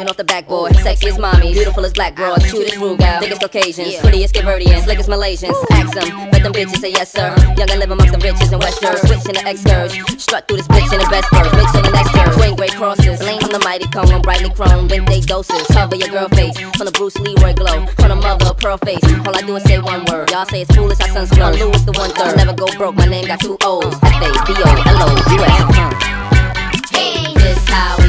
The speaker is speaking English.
off the backboard. Sexiest mommy, beautiful as black broad, cute as Rugal, thickest Caucasians, prettiest Caverdians, slickest Malaysians. Ask them, bet them bitches say yes sir. Young and live amongst the riches and westers, switching the excurge. Strut through this bitch in the best verse, mix on the next verse. Twin great crosses, lean on the mighty cone, I'm brightly chrome, Wednesday doses. Cover your girl face, from the Bruce Leroy glow, on a mother pearl face. All I do is say one word, y'all say it's foolish, I sun's glow. Louis the 1/3, never go broke, my name got 2 O's. F-A-B-O-L-O-U-S. Hey, this how we